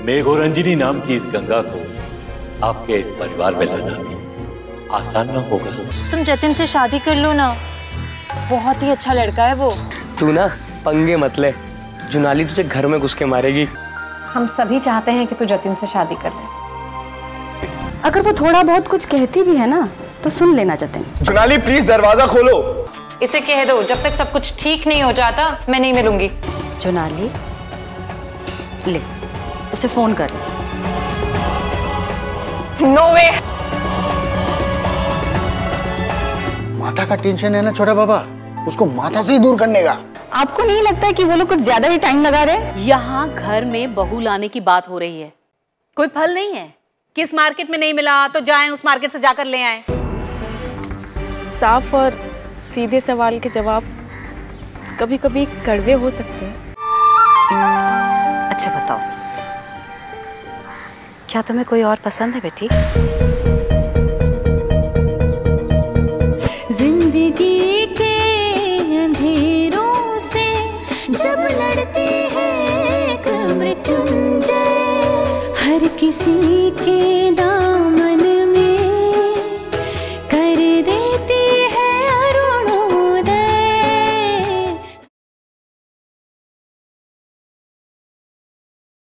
मेघोरंजनी नाम की इस गंगा को आपके इस परिवार में लाना भी आसान ना होगा। तुम जतिन से शादी कर लो ना, बहुत ही अच्छा लड़का है वो। तू ना पंगे मत ले, जुनाली तुझे घर में घुस के मारेगी। हम सभी चाहते हैं कि तू जतिन से शादी कर ले। अगर वो थोड़ा बहुत कुछ कहती भी है ना तो सुन लेना जतिन। जुनाली प्लीज दरवाजा खोलो। इसे कह दो जब तक सब कुछ ठीक नहीं हो जाता मैं नहीं मिलूंगी। जुनाली ले, उसे फोन कर। No way. माथा का टेंशन है ना छोटा बाबा, उसको माथा से ही दूर करने का। आपको नहीं लगता है कि वो लोग कुछ ज्यादा ही टाइम लगा रहे? यहाँ घर में बहू लाने की बात हो रही है, कोई फल नहीं है। किस मार्केट में नहीं मिला तो जाएं उस मार्केट से जाकर ले आएं। साफ और सीधे सवाल के जवाब कभी कभी कड़वे हो सकते हैं। अच्छा बताओ, क्या तुम्हें कोई और पसंद है बेटी? जिंदगी के अंधेरों से जब लड़ती है एक मृत्युंजय, हर किसी के